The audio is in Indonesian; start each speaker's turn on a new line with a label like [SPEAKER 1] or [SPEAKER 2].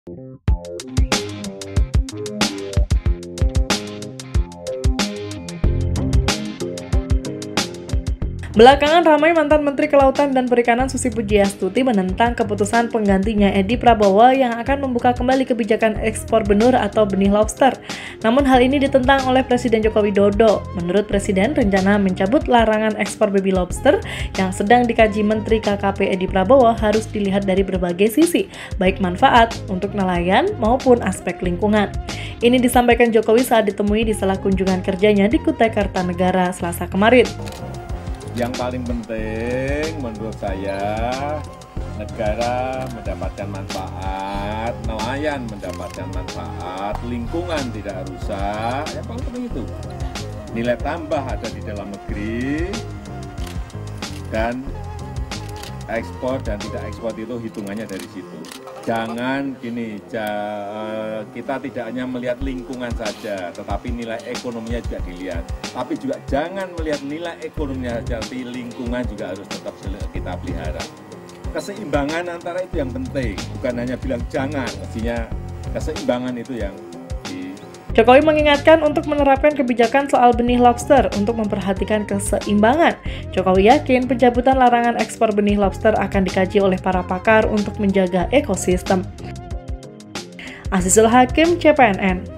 [SPEAKER 1] Belakangan ramai mantan Menteri Kelautan dan Perikanan Susi Pujiastuti menentang keputusan penggantinya Edi Prabowo yang akan membuka kembali kebijakan ekspor benur atau benih lobster. Namun hal ini ditentang oleh Presiden Joko Widodo. Menurut Presiden, rencana mencabut larangan ekspor baby lobster yang sedang dikaji Menteri KKP Edi Prabowo harus dilihat dari berbagai sisi, baik manfaat untuk nelayan maupun aspek lingkungan. Ini disampaikan Jokowi saat ditemui di sela kunjungan kerjanya di Kutai Kartanegara Selasa kemarin.
[SPEAKER 2] Yang paling penting menurut saya, negara mendapatkan manfaat, nelayan mendapatkan manfaat, lingkungan tidak rusak, yang paling penting itu. Nilai tambah ada di dalam negeri, dan ekspor dan tidak ekspor itu hitungannya dari situ. Jangan gini, kita tidak hanya melihat lingkungan saja, tetapi nilai ekonominya juga dilihat. Tapi juga jangan melihat nilai ekonominya saja, tapi lingkungan juga harus tetap kita pelihara. Keseimbangan antara itu yang penting, bukan hanya bilang jangan, mestinya keseimbangan itu yang
[SPEAKER 1] Jokowi mengingatkan untuk menerapkan kebijakan soal benih lobster untuk memperhatikan keseimbangan. Jokowi yakin pencabutan larangan ekspor benih lobster akan dikaji oleh para pakar untuk menjaga ekosistem. Azizul Hakim, CPNN.